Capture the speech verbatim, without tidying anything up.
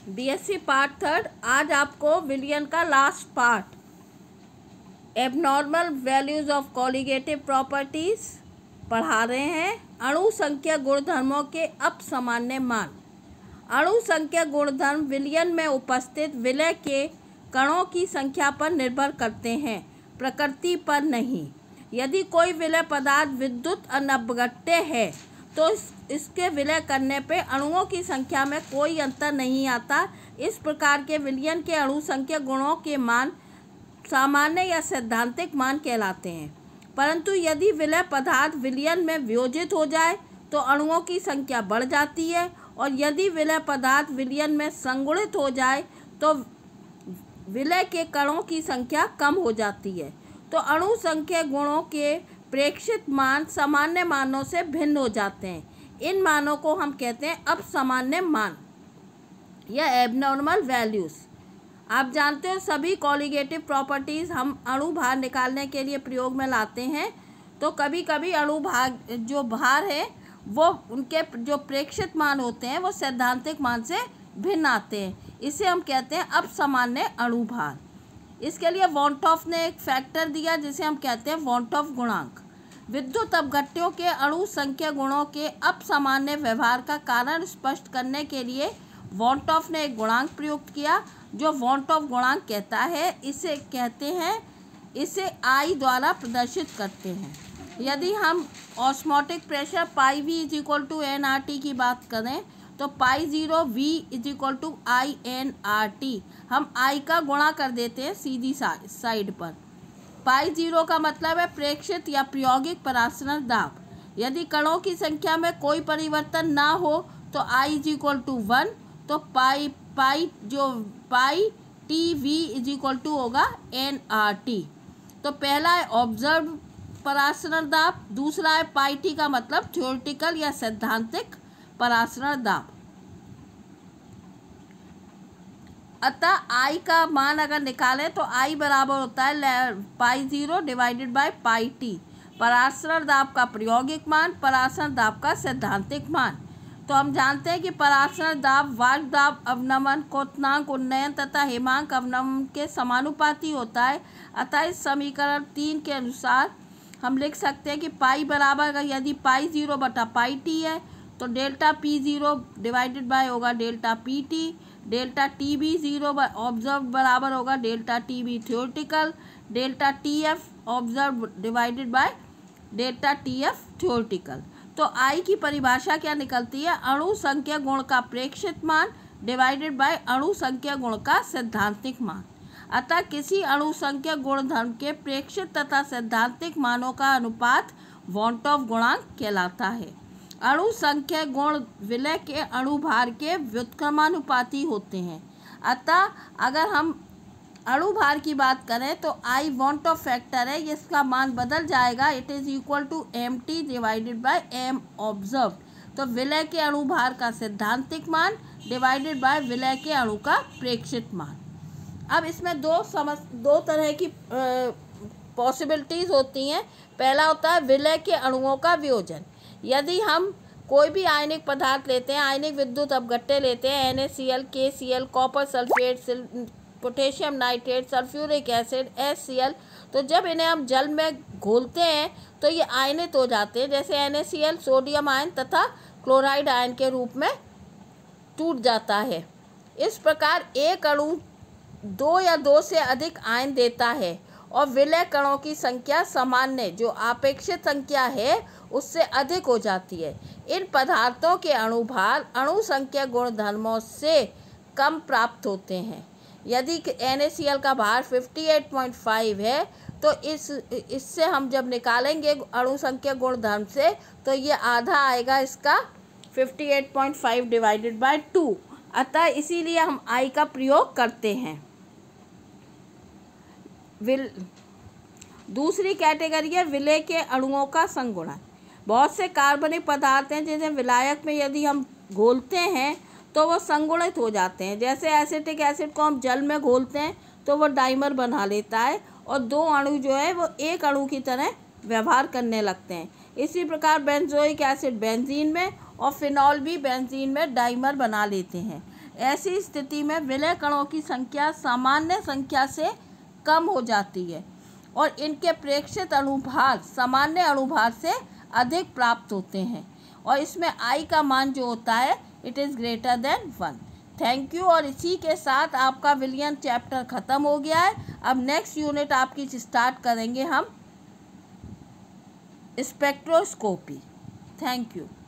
BSc part third. आज आपको विलियन का last part abnormal values of colligative properties पढ़ा रहे हैं। अणु संख्या गुणधर्मों के अपसामान्य मान। अणु संख्या गुणधर्म विलयन में उपस्थित विलय के कणों की संख्या पर निर्भर करते हैं, प्रकृति पर नहीं। यदि कोई विलय पदार्थ विद्युत अनवगट्य है तो इसके विलय करने पे अणुओं की संख्या में कोई अंतर नहीं आता। इस प्रकार के विलयन के अणु संख्या गुणों के मान सामान्य या सैद्धांतिक मान कहलाते हैं। परंतु यदि विलय पदार्थ विलयन में वियोजित हो जाए तो अणुओं की संख्या बढ़ जाती है, और यदि विलय पदार्थ विलयन में संगुणित हो जाए तो विलय के कणों की संख्या कम हो जाती है। तो अणु संख्या गुणों के प्रेक्षित मान सामान्य मानों से भिन्न हो जाते हैं। इन मानों को हम कहते हैं अपसामान्य मान या एबनॉर्मल वैल्यूज़। आप जानते हो सभी कॉलिगेटिव प्रॉपर्टीज़ हम अणु भार निकालने के लिए प्रयोग में लाते हैं। तो कभी कभी अणु भार जो भार है वो उनके जो प्रेक्षित मान होते हैं वो सैद्धांतिक मान से भिन्न आते हैं। इसे हम कहते हैं अपसामान्य अणु भार। इसके लिए वॉन्टॉफ ने एक फैक्टर दिया जिसे हम कहते हैं वॉन्टॉफ गुणांक। विद्युत अपघट्यों के अणु संख्या गुणों के अपसामान्य व्यवहार का कारण स्पष्ट करने के लिए वॉन्टॉफ ने एक गुणांक प्रयुक्त किया जो वॉन्टॉफ गुणांक कहता है। इसे कहते हैं इसे आई द्वारा प्रदर्शित करते हैं। यदि हम osmotic pressure pi V is equal to n R T की बात करें तो pi zero V is equal to i n R T हम आई का गुणा कर देते हैं सीधी साइड पर। पाई जीरो का मतलब है प्रेक्षित या प्रायोगिक परासरण दाब। यदि कणों की संख्या में कोई परिवर्तन ना हो तो i is equal to one, तो पाई पाई जो pi T V is equal to होगा एन आर टी। तो पहला है ऑब्जर्व परासरण दाब, दूसरा है पाई टी का मतलब थ्योरेटिकल या सैद्धांतिक परासरण दाब। अतः आई का मान अगर निकालें तो आई बराबर होता है pi zero divided by pi T, परासरण दाब का प्रायोगिक मान, परासरण दाब का सैद्धांतिक मान। तो हम जानते हैं कि परासरण दाब वाष्प दाब अवनमन, क्वथनांक उन्नयन तथा हिमांक अवनमन के समानुपाती होता है। अतः इस समीकरण तीन के अनुसार हम लिख सकते हैं कि पाई बराबर अगर यदि पाई जीरो बटा पाई टी है तो delta P zero divided by होगा delta P T, delta T B zero observe बराबर होगा delta T B theoretical, delta T F observe divided by delta T F theoretical. तो आई की परिभाषा क्या निकलती है? अणु संख्या गुण का प्रेक्षित मान डिवाइडेड बाय अणु संख्या गुण का सैद्धांतिक मान। अतः किसी अणु संख्या गुणधर्म के प्रेक्षित तथा सैद्धांतिक मानों का अनुपात वॉन्टॉफ गुणांक कहलाता है। अणु संख्या गुण विलय के अणु भार के व्युत्क्रमानुपाती होते हैं। अतः अगर हम अणु भार की बात करें तो आई वॉन्टॉफ फैक्टर है, इसका मान बदल जाएगा, it is equal to M T divided by M observe. तो विलय के अणु भार का सैद्धांतिक मान डिवाइडेड बाय विलय के अणु का प्रेक्षित मान। अब इसमें दो समझ दो तरह की पॉसिबिलिटीज़ होती हैं। पहला होता है विलय के अणुओं का वियोजन। यदि हम कोई भी आयनिक पदार्थ लेते हैं, आयनिक विद्युत अपघट्य लेते हैं, N A C L, K C L, copper sulphate, potassium nitrate, sulphuric acid, S C L, तो जब इन्हें हम जल में घोलते हैं तो ये आयनित हो जाते हैं। जैसे N A C L sodium ion तथा क्लोराइड आयन के रूप में टूट जाता है। इस प्रकार एक अणु दो या दो से अधिक आयन देता है और विलय कणों की संख्या सामान्य जो अपेक्षित संख्या है उससे अधिक हो जाती है। इन पदार्थों के अणु भार अणु संख्या गुणधर्मों से कम प्राप्त होते हैं। यदि एन ए सी एल का भार अट्ठावन पॉइंट पाँच है तो इस इससे हम जब निकालेंगे अणु संख्या गुणधर्म से तो ये आधा आएगा इसका अट्ठावन पॉइंट पाँच डिवाइडेड बाय टू। अतः इसीलिए हम आई का प्रयोग करते हैं। विल दूसरी कैटेगरी है विलय के अणुओं का संगुणन। बहुत से कार्बनिक पदार्थ हैं जिन्हें विलायक में यदि हम घोलते हैं तो वो संगुणित हो जाते हैं। जैसे एसिटिक एसिड को हम जल में घोलते हैं तो वो डाइमर बना लेता है और दो अणु जो है वो एक अणु की तरह व्यवहार करने लगते हैं। इसी प्रकार बेंजोइक एसिड बेंजीन में और फिनॉल भी बेंजीन में डाइमर बना लेते हैं। ऐसी स्थिति में विलय कणों की संख्या सामान्य संख्या से कम हो जाती है और इनके प्रेक्षित अणुभार सामान्य अणुभार से अधिक प्राप्त होते हैं और इसमें आई का मान जो होता है it is greater than one. Thank you. और इसी के साथ आपका विलियन चैप्टर ख़त्म हो गया है। अब नेक्स्ट यूनिट आपकी स्टार्ट करेंगे हम स्पेक्ट्रोस्कोपी। Thank you.